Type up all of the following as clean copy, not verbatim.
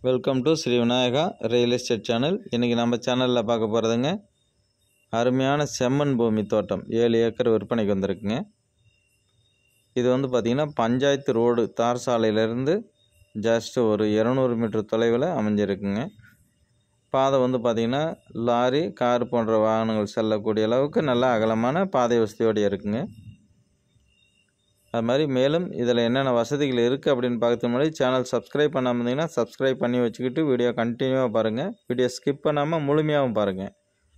Welcome to Sri Vinayaka real estate channel. இன்றைக்கி நம்ம சேனலில் பார்க்க போகிறதுங்க அருமையான செம்மண் பூமி தோட்டம் 7 ஏக்கர் விற்பனைக்கு வந்திருக்குங்க. இது வந்து பார்த்திங்கன்னா பஞ்சாயத்து ரோடு தார் சாலையிலேருந்து ஜஸ்ட் ஒரு 200 மீட்டர் தொலைவில் அமைஞ்சிருக்குங்க. பாதை வந்து பார்த்திங்கன்னா லாரி கார் போன்ற வாகனங்கள் செல்லக்கூடிய அளவுக்கு நல்ல அகலமான பாதை வசதியோடு இருக்குங்க. அது மாதிரி மேலும் இதில் என்னென்ன வசதிகள் இருக்குது அப்படின்னு பார்க்கறதுக்கு முன்னாடி சேனல் சப்ஸ்கிரைப் பண்ணாமல் இருந்தீங்கன்னா சப்ஸ்கிரைப் பண்ணி வச்சுக்கிட்டு வீடியோ கண்டினியூவாக பாருங்கள். வீடியோ ஸ்கிப் பண்ணாமல் முழுமையாகவும் பாருங்கள்.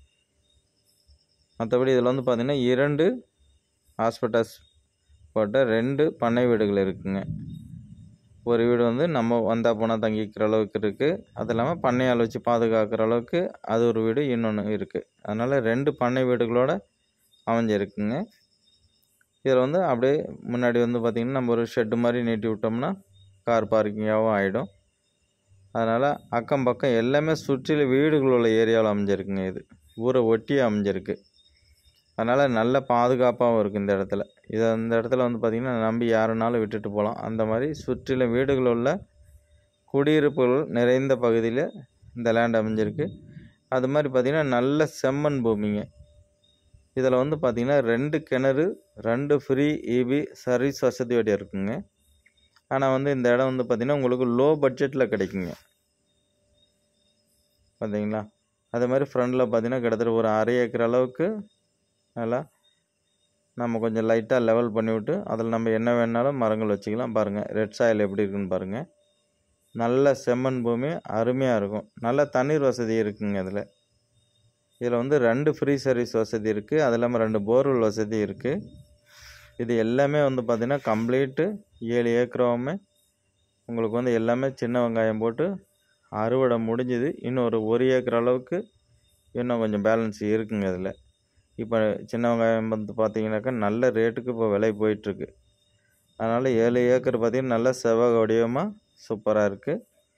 மற்றபடி இதில் வந்து பார்த்திங்கன்னா 2 ஹாஸ்பிட்டல்ஸ் போட்ட 2 பண்ணை வீடுகள் இருக்குதுங்க. ஒரு வீடு வந்து நம்ம வந்தால் போனால் தங்கிக்கிற அளவுக்கு இருக்குது. அது இல்லாமல் பண்ணையால் வச்சு பாதுகாக்கிற அளவுக்கு அது ஒரு வீடு இன்னொன்று இருக்குது. அதனால் 2 பண்ணை வீடுகளோடு அமைஞ்சிருக்குங்க. இதில் வந்து அப்படியே முன்னாடி வந்து பார்த்திங்கன்னா நம்ம ஒரு ஷெட்டு மாதிரி நீட்டி விட்டோம்னா கார் பார்க்கிங்காகவும் ஆகிடும். அதனால் அக்கம் பக்கம் எல்லாமே சுற்றிலும் வீடுகள் உள்ள ஏரியாவில் அமைஞ்சிருக்குங்க. இது ஊரை ஒட்டி அமைஞ்சிருக்கு. அதனால் நல்ல பாதுகாப்பாகவும் இருக்குது இந்த இடத்துல. இந்த இடத்துல வந்து பார்த்திங்கன்னா நம்பி யாருனாலும் விட்டுட்டு போகலாம். அந்த மாதிரி சுற்றிலும் வீடுகள் உள்ள குடியிருப்புகள் நிறைந்த பகுதியில் இந்த லேண்ட் அமைஞ்சிருக்கு. அது மாதிரி பார்த்திங்கன்னா நல்ல செம்மண் பூமிங்க. இதில் வந்து பார்த்திங்கன்னா 2 கிணறு 2 ஃப்ரீ இபி சர்வீஸ் வசதியோடு இருக்குங்க. ஆனால் வந்து இந்த இடம் வந்து பார்த்திங்கன்னா உங்களுக்கு லோ பட்ஜெட்டில் கிடைக்குங்க. பார்த்தீங்களா? அதே மாதிரி ஃப்ரண்டில் பார்த்திங்கன்னா கிட்டத்தட்ட ஒரு 1/2 ஏக்கர் அளவுக்கு நல்லா நம்ம கொஞ்சம் லைட்டாக லெவல் பண்ணிவிட்டு அதில் நம்ம என்ன வேணாலும் மரங்கள் வச்சுக்கலாம். பாருங்கள் ரெட் சாயில் எப்படி இருக்குன்னு பாருங்கள். நல்ல செம்மண் பூமி அருமையாக இருக்கும். நல்ல தண்ணீர் வசதி இருக்குங்க. இதில் வந்து 2 ஃப்ரீ சர்வீஸ் வசதி இருக்குது. அது இல்லாமல் 2 போர்வெல் வசதி இருக்குது. இது எல்லாமே வந்து பார்த்திங்கன்னா கம்ப்ளீட்டு 7 ஏக்கராவுமே உங்களுக்கு வந்து எல்லாமே சின்ன வெங்காயம் போட்டு அறுவடை முடிஞ்சுது. இன்னும் ஒரு 1 ஏக்கர் அளவுக்கு இன்னும் கொஞ்சம் பேலன்ஸ் இருக்குங்க. இதில் இப்போ சின்ன வெங்காயம் வந்து பார்த்திங்கனாக்கா நல்ல ரேட்டுக்கு இப்போ விலை போயிட்டுருக்கு. அதனால் 7 ஏக்கர் பார்த்திங்கன்னா நல்ல செவ்வக வடிவமாக சூப்பராக இருக்குது.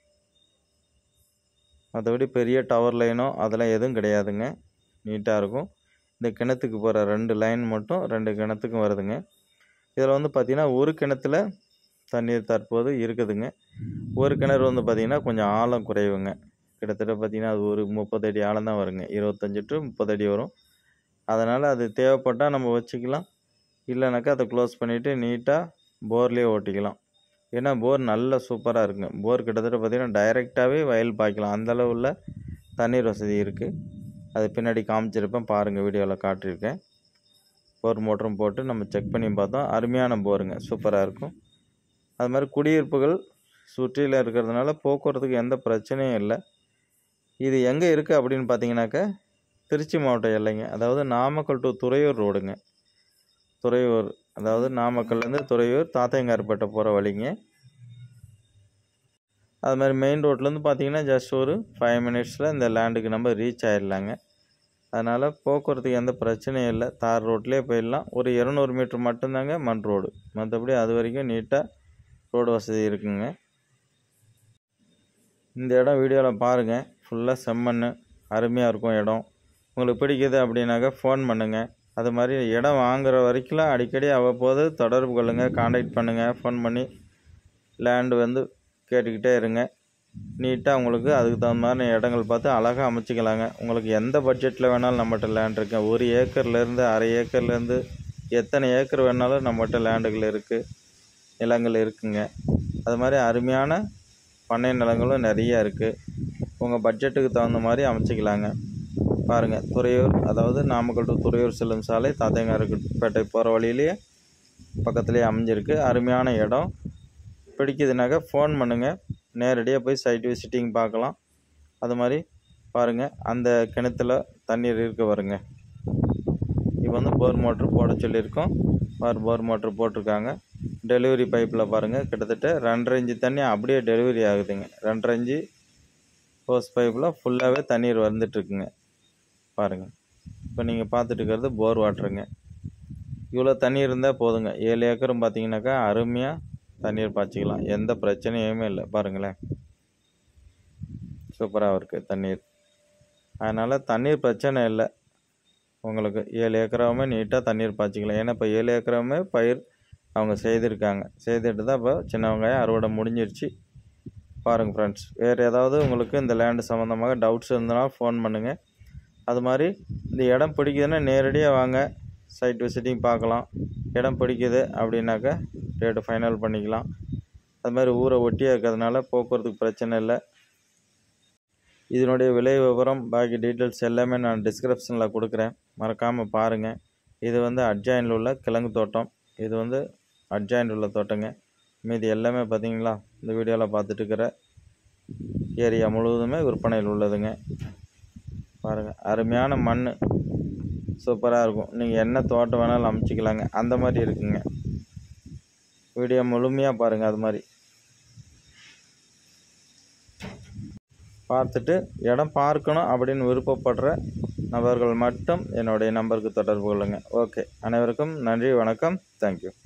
மற்றபடி பெரிய டவர் லைனோ அதெல்லாம் எதுவும் கிடையாதுங்க. நீட்டாக இருக்கும். இந்த கிணத்துக்கு போகிற 2 லைன் மட்டும் 2 கிணத்துக்கும் வருதுங்க. இதில் வந்து பார்த்திங்கன்னா ஒரு கிணத்துல தண்ணீர் தற்போது இருக்குதுங்க. ஒரு கிணறு வந்து பார்த்திங்கன்னா கொஞ்சம் ஆழம் குறைவுங்க. கிட்டத்தட்ட பார்த்திங்கன்னா அது ஒரு 30 அடி ஆழம் தான் வருங்க. 25 to 30 அடி வரும். அதனால் அது தேவைப்பட்டால் நம்ம வச்சுக்கலாம். இல்லைனாக்கா அதை க்ளோஸ் பண்ணிவிட்டு நீட்டாக போர்லேயே ஓட்டிக்கலாம். ஏன்னா போர் நல்ல சூப்பராக இருக்குங்க. போர் கிட்டத்தட்ட பார்த்திங்கன்னா டைரெக்டாகவே வயல் பாய்க்கலாம். அந்தளவுள்ள தண்ணீர் வசதி இருக்குது. அது பின்னாடி காமிச்சிருப்பேன் பாருங்கள், வீடியோவில் காட்டியிருக்கேன். போர் மோட்டரும் போட்டு நம்ம செக் பண்ணி பார்த்தோம். அருமையான போருங்க, சூப்பராக இருக்கும். அது மாதிரி குடியிருப்புகள் சுற்றியில் இருக்கிறதுனால போக்குவரத்துக்கு எந்த பிரச்சனையும் இல்லை. இது எங்கே இருக்குது அப்படின்னு பார்த்தீங்கன்னாக்கா திருச்சி மாவட்டம் எல்லைங்க. அதாவது நாமக்கல் டு துறையூர் ரோடுங்க. துறையூர் அதாவது நாமக்கல்லேருந்து துறையூர் தாத்தையங்கார்பேட்டை போகிற வழிங்க. அது மாதிரி மெயின் ரோட்லேருந்து பார்த்திங்கன்னா ஜஸ்ட் ஒரு 5 மினிட்ஸில் இந்த லேண்டுக்கு நம்ம ரீச் ஆகிடலாங்க. அதனால் போக்குவரத்துக்கு எந்த பிரச்சனையும் இல்லை. தார் ரோட்லேயே போயிடலாம். ஒரு 200 மீட்ரு மட்டும்தாங்க மண் ரோடு. மற்றபடி அது வரைக்கும் நீட்டாக ரோடு வசதி இருக்குங்க. இந்த இடம் வீடியோவில் பாருங்கள். ஃபுல்லாக செம்மண் அருமையாக இருக்கும் இடம். உங்களுக்கு பிடிக்குது அப்படின்னாக்கா ஃபோன் பண்ணுங்கள். அது மாதிரி இடம் வாங்குகிற வரைக்கும் அடிக்கடி அவ்வப்போது தொடர்பு கொள்ளுங்கள், காண்டாக்ட் பண்ணுங்கள். ஃபோன் பண்ணி லேண்டு வந்து கேட்டுக்கிட்டே இருங்க. நீட்டாக உங்களுக்கு அதுக்கு தகுந்த மாதிரி இடங்கள் பார்த்து அழகாக அமைச்சிக்கலாங்க. உங்களுக்கு எந்த பட்ஜெட்டில் வேணாலும் நம்மகிட்ட லேண்ட் இருக்குது. 1 ஏக்கர்லேருந்து 1/2 ஏக்கர்லேருந்து எத்தனை ஏக்கர் வேணாலும் நம்மகிட்ட லேண்டுகள் இருக்குது, நிலங்கள் இருக்குங்க. அது மாதிரி அருமையான பண்ணை நிலங்களும் நிறையா இருக்குது. உங்கள் பட்ஜெட்டுக்கு தகுந்த மாதிரி அமைச்சிக்கலாங்க. பாருங்கள், துறையூர் அதாவது நாமக்கல் டு துறையூர் செல்லும் சாலை தாத்தையங்கார்பேட்டை போகிற வழியிலேயே பக்கத்துலேயே அமைஞ்சிருக்கு. அருமையான இடம். பிடிக்குதுனாக்கா ஃபோன் பண்ணுங்கள். நேரடியாக போய் சைட் விசிட்டிங் பார்க்கலாம். அது மாதிரி பாருங்கள், அந்த கிணத்துல தண்ணீர் இருக்க வருங்க. இப்போ வந்து போர் மோட்ரு போட சொல்லியிருக்கோம். போர் மோட்ரு போட்டிருக்காங்க. டெலிவரி பைப்பில் பாருங்கள் கிட்டத்தட்ட 2.5 இன்ச்சு தண்ணி அப்படியே டெலிவரி ஆகுதுங்க. 2.5 இன்ச்சு ஹோஸ் பைப்பில் ஃபுல்லாகவே தண்ணீர் வந்துட்டுருக்குங்க. பாருங்கள், இப்போ நீங்கள் பார்த்துட்டு இருக்கிறது போர் வாட்டருங்க. இவ்வளோ தண்ணி இருந்தால் போதுங்க. 7 ஏக்கரும் பார்த்தீங்கன்னாக்கா அருமையாக தண்ணீர் பாய்ச்சிக்கலாம். எந்த பிரச்சனையுமே இல்லை. பாருங்களேன், சூப்பராக இருக்குது தண்ணீர். அதனால் தண்ணீர் பிரச்சனை இல்லை. உங்களுக்கு 7 ஏக்கராவுமே நீட்டாக தண்ணீர் பாய்ச்சிக்கலாம். ஏன்னா இப்போ 7 ஏக்கராவுமே பயிர் அவங்க செய்திருக்காங்க. செய்துட்டு தான் இப்போ சின்ன வெங்காயம் அறுவடை முடிஞ்சிருச்சு. பாருங்கள் ஃப்ரெண்ட்ஸ். வேறு ஏதாவது உங்களுக்கு இந்த லேண்டு சம்மந்தமாக டவுட்ஸ் இருந்தனா ஃபோன் பண்ணுங்கள். அது மாதிரி இந்த இடம் பிடிக்குதுன்னா நேரடியாக வாங்க, சைட் விசிட்டிங் பார்க்கலாம். இடம் பிடிக்குது அப்படின்னாக்கா ரேட்டு ஃபைனல் பண்ணிக்கலாம். அது மாதிரி ஊரை ஒட்டியே இருக்கிறதுனால போக்குவரத்துக்கு பிரச்சனை இல்லை. இதனுடைய விலை விவரம் பாக்கி டீட்டெயில்ஸ் எல்லாமே நான் டிஸ்கிரிப்ஷனில் கொடுக்குறேன், மறக்காமல் பாருங்கள். இது வந்து அட்ஜாயினில் உள்ள கிழங்கு தோட்டம். இது வந்து அட்ஜாயின்ட் உள்ள தோட்டங்க. மீதி எல்லாமே பார்த்தீங்களா இந்த வீடியோவில் பார்த்துட்டு இருக்கிற ஏரியா முழுவதுமே விற்பனையில் உள்ளதுங்க. பாருங்கள், அருமையான மண், சூப்பராக இருக்கும். நீங்கள் என்ன தோட்டம் வேணாலும் அமைச்சிக்கலாங்க, அந்த மாதிரி இருக்குங்க. வீடியோ முழுமையாக பாருங்கள். அது மாதிரி பார்த்துட்டு இடம் பார்க்கணும் அப்படின்னு விருப்பப்படுற நபர்கள் மட்டும் என்னுடைய நம்பருக்கு தொடர்பு கொள்ளுங்கள். ஓகே, அனைவருக்கும் நன்றி, வணக்கம், தேங்க்யூ.